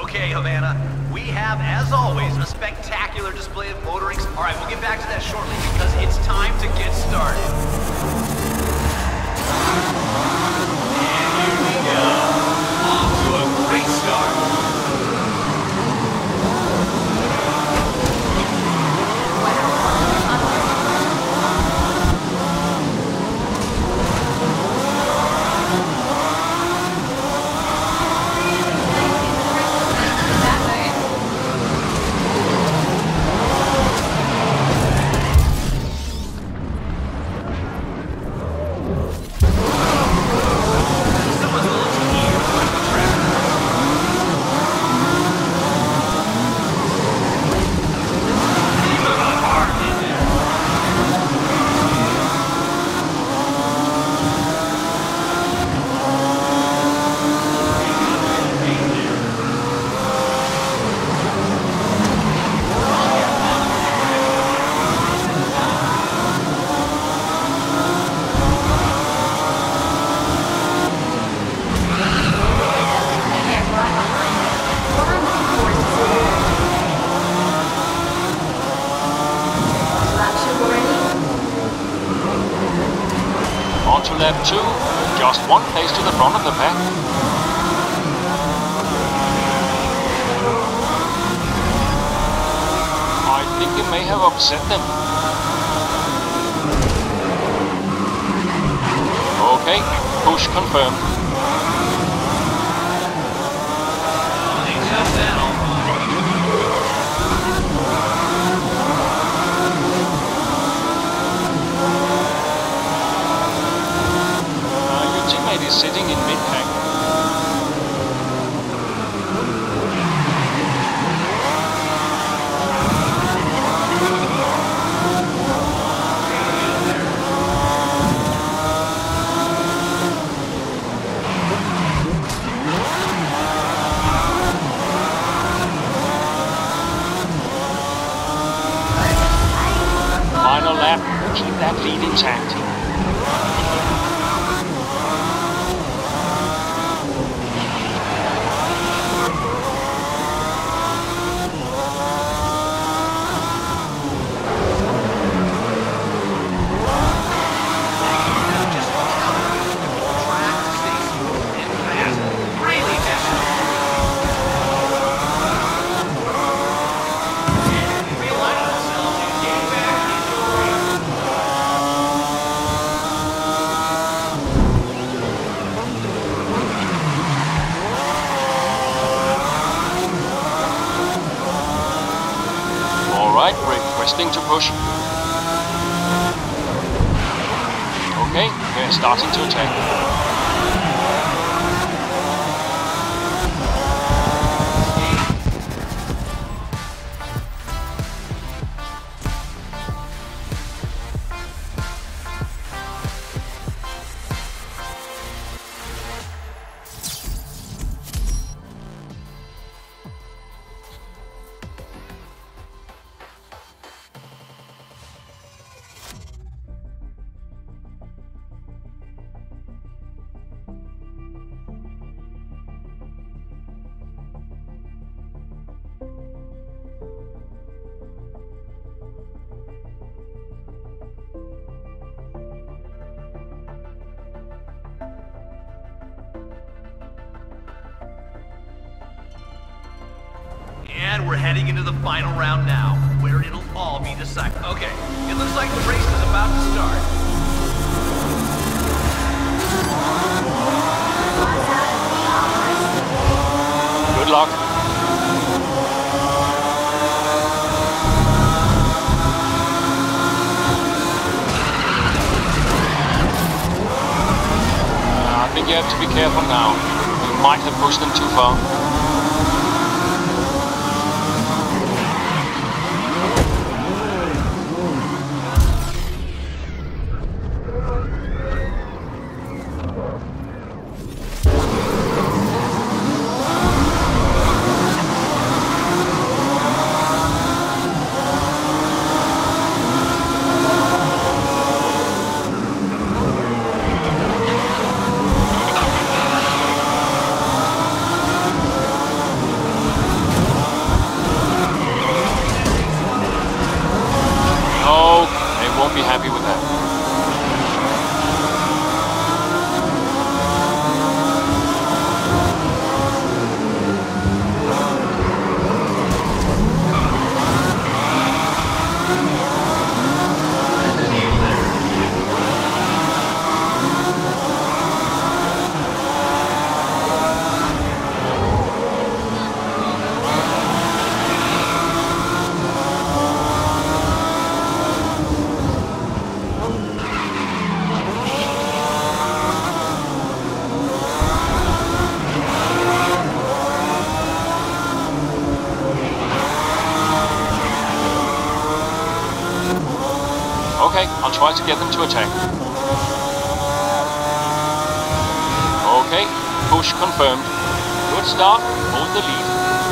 Okay, Havana, we have, as always, a spectacular display of motoring. All right, we'll get back to that shortly because it's time to get started. And here we go. Off to a great start. Lap 2, just one place to the front of the pack. I think you may have upset them. Okay, push confirmed. Sitting in mid-pack. Final lap, keep that lead intact. Requesting to push. Okay, we're starting to attack. And we're heading into the final round now, where it'll all be decided. Okay, it looks like the race is about to start. Good luck. I think you have to be careful now. You might have pushed them too far. try to get them to attack. Okay, push confirmed. Good start, hold the lead.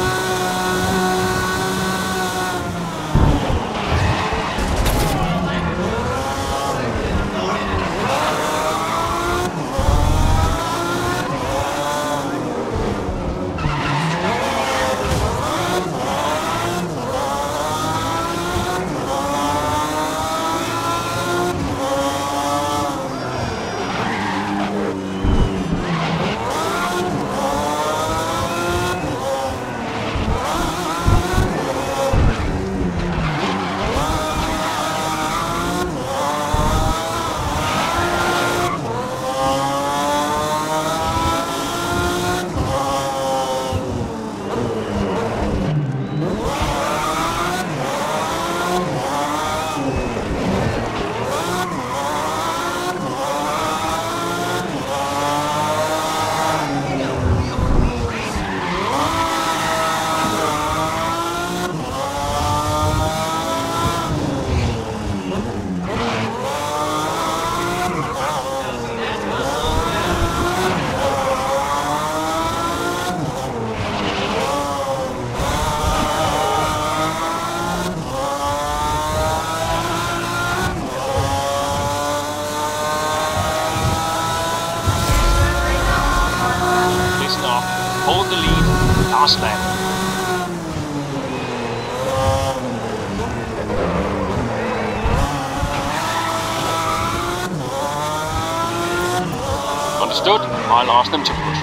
Hold the lead, last lap. Understood, I'll ask them to push.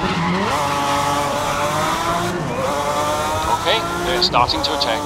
Okay, they're starting to attack.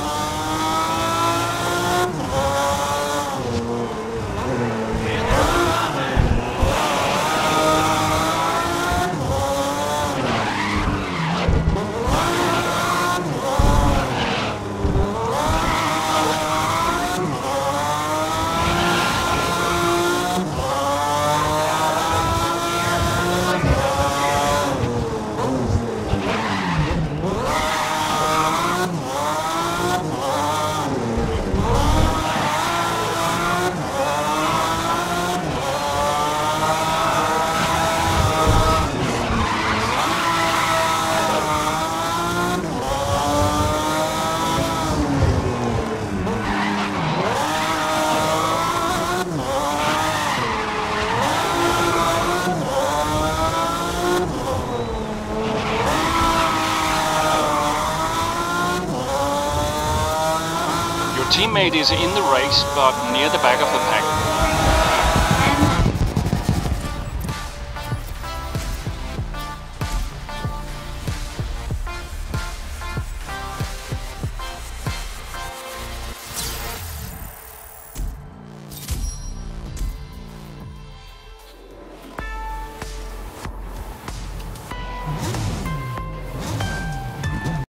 Teammate is in the race, but near the back of the pack.